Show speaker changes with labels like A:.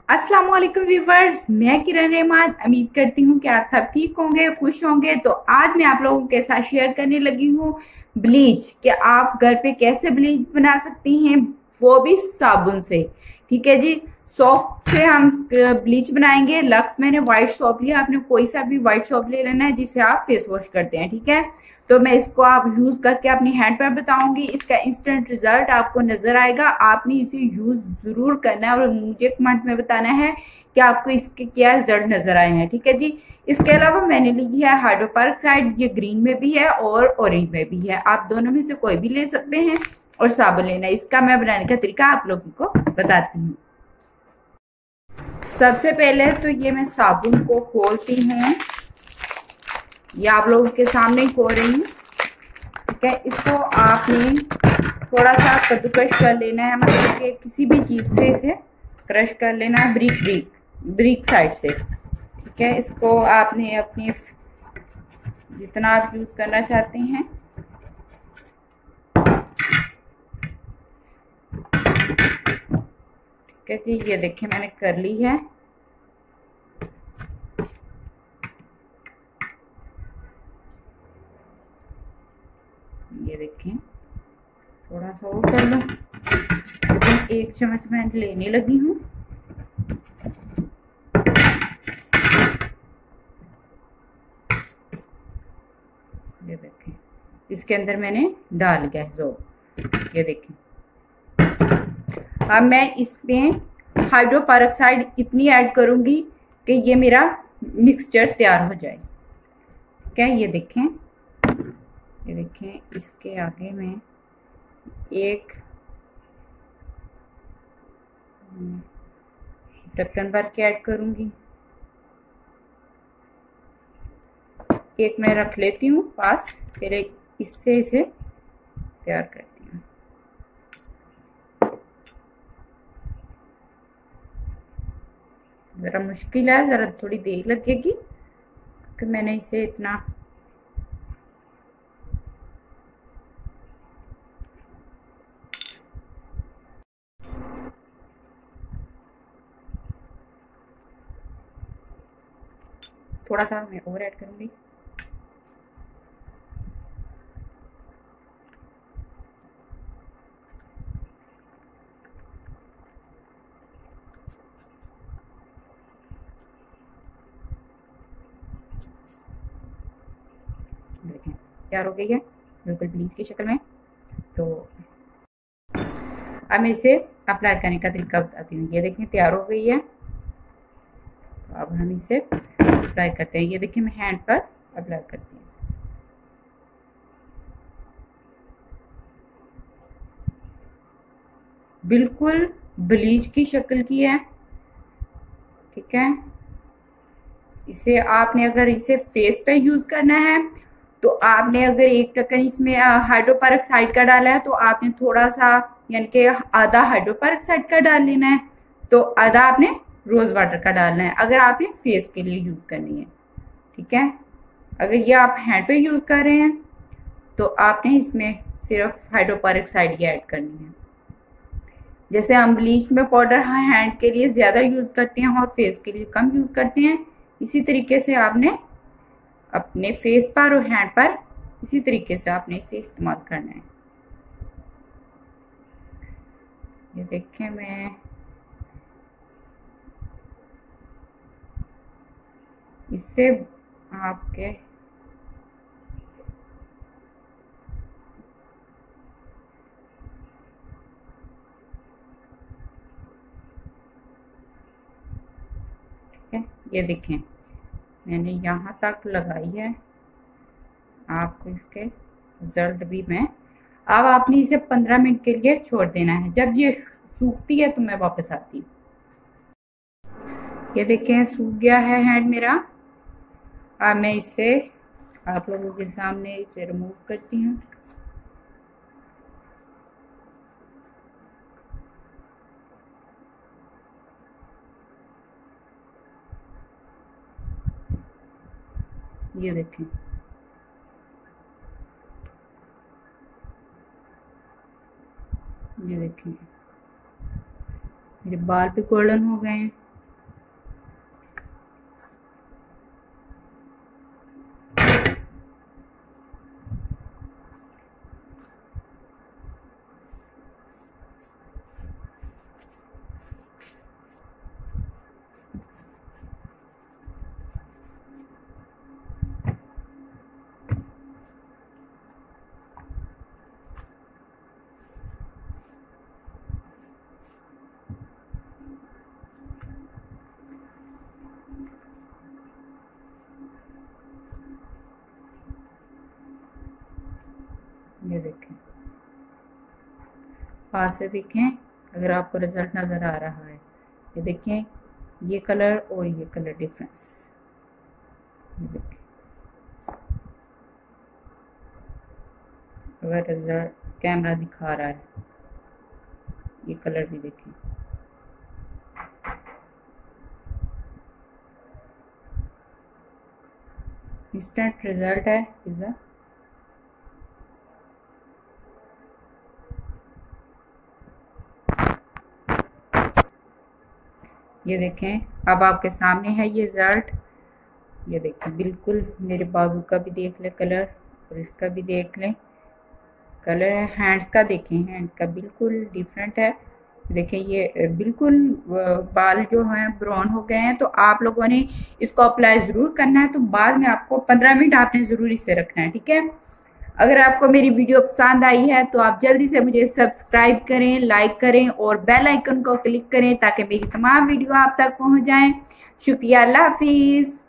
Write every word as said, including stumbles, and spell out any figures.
A: अस्सलाम वालेकुम व्यूवर्स, मैं किरण रहमान उम्मीद करती हूँ कि आप सब ठीक होंगे, खुश होंगे। तो आज मैं आप लोगों के साथ शेयर करने लगी हूँ ब्लीच कि आप घर पे कैसे ब्लीच बना सकती हैं, वो भी साबुन से। ठीक है जी, सोप से हम ब्लीच बनाएंगे। लक्स मैंने व्हाइट सोप लिया, आपने कोई सा भी व्हाइट सोप ले लेना है जिसे आप फेस वॉश करते हैं। ठीक है, तो मैं इसको आप यूज करके अपनी हैंड पर बताऊंगी। इसका इंस्टेंट रिजल्ट आपको नजर आएगा। आपने इसे यूज जरूर करना है और मुझे कमेंट में बताना है कि आपको इसके क्या रिजल्ट नजर आए हैं। ठीक है जी, इसके अलावा मैंने ली है हाइड्रोपेरोक्साइड, ये ग्रीन में भी है और ऑरेंज में भी है, आप दोनों में से कोई भी ले सकते हैं। और साबुन लेना है। इसका मैं बनाने का तरीका आप लोगों को बताती हूँ। सबसे पहले तो ये मैं साबुन को खोलती हूँ, ये आप लोगों के सामने ही खोल रही हूँ। ठीक है, इसको आपने थोड़ा सा कद्दूकश कर लेना है, मतलब कि किसी भी चीज से इसे क्रश कर लेना है, ब्रिक ब्रिक ब्रिक साइड से। ठीक है, इसको आपने अपनी जितना आप यूज करना चाहते हैं ठीक है जी, ये देखिए मैंने कर ली है। ये देखें, थोड़ा सा और कर लो। एक चम्मच मैं लेने लगी हूँ। ये देखें, इसके अंदर मैंने डाल गया जो, ये देखें। अब मैं इसमें हाइड्रोपेरोक्साइड इतनी ऐड करूंगी कि ये मेरा मिक्सचर तैयार हो जाए। ठीक है, ये देखें, ये देखें, इसके आगे मैं एक ढक्कन भर के ऐड करूंगी। एक मैं रख लेती हूँ पास, फिर इससे इसे तैयार करती हूँ। जरा मुश्किल है, जरा थोड़ी देर लगेगी कि मैंने इसे इतना थोड़ा सा मैं और ऐड करूंगी। देखें, तैयार हो गई है बिल्कुल ब्लीच की शक्ल में। तो अब मैं इसे अप्लाई करने का तरीका बताती हूँ। ये देखें, तैयार हो गई है। तो अब हम इसे अप्लाई करते हैं। ये देखिए, मैं हैंड पर अप्लाई करती हूँ। बिल्कुल ब्लीच की शक्ल की है। ठीक है, इसे आपने अगर इसे फेस पे यूज करना है तो आपने अगर एक ढक्कन इसमें हाइड्रोपेरोक्साइड का डाला है तो आपने थोड़ा सा, यानी कि आधा हाइड्रोपेरोक्साइड का डाल लेना है, तो आधा आपने रोज वाटर का डालना है अगर आपने फेस के लिए यूज करनी है। ठीक है, अगर ये आप हैंड पे यूज कर रहे हैं तो आपने इसमें सिर्फ हाइड्रोपेरोक्साइड ही ऐड करनी है। जैसे हम ब्लीच में पाउडर हैंड के लिए ज्यादा यूज करते हैं और फेस के लिए कम यूज करते हैं, इसी तरीके से आपने अपने फेस पर और हैंड पर इसी तरीके से आपने इसे इस्तेमाल करना है। ये देखें, मैं इससे आपके ठीक है, ये देखें मैंने यहाँ तक लगाई है। आपको इसके रिजल्ट भी मैं, अब आपने इसे पंद्रह मिनट के लिए छोड़ देना है। जब ये सूखती है तो मैं वापस आती हूँ। ये देखें, सूख गया है हैंड मेरा। अब मैं इसे आप लोगों के सामने इसे रिमूव करती हूँ। ये देखें, ये देखें मेरे बाल भी गोल्डन हो गए हैं। ये देखें, पास से देखें अगर आपको रिजल्ट नज़र आ रहा है। ये देखें, ये कलर और ये कलर डिफरेंस, ये देखें। अगर रिजल्ट कैमरा दिखा रहा है, ये कलर भी देखें। इंस्टेंट रिजल्ट है पिज़्ज़ा। ये देखें, अब आपके सामने है ये रिजल्ट। ये देखें, बिल्कुल मेरे बाजू का भी देख लें कलर और इसका भी देख लें कलर है। हैंड्स का देखें, हैंड का बिल्कुल डिफरेंट है। देखें, ये बिल्कुल बाल जो हैं ब्राउन हो गए हैं। तो आप लोगों ने इसको अप्लाई ज़रूर करना है। तो बाद में आपको पंद्रह मिनट आपने ज़रूर इसे रखना है, ठीक है। अगर आपको मेरी वीडियो पसंद आई है तो आप जल्दी से मुझे सब्सक्राइब करें, लाइक करें और बेल आइकन को क्लिक करें ताकि मेरी तमाम वीडियो आप तक पहुंच जाएं। शुक्रिया, अल्लाह हाफिज़।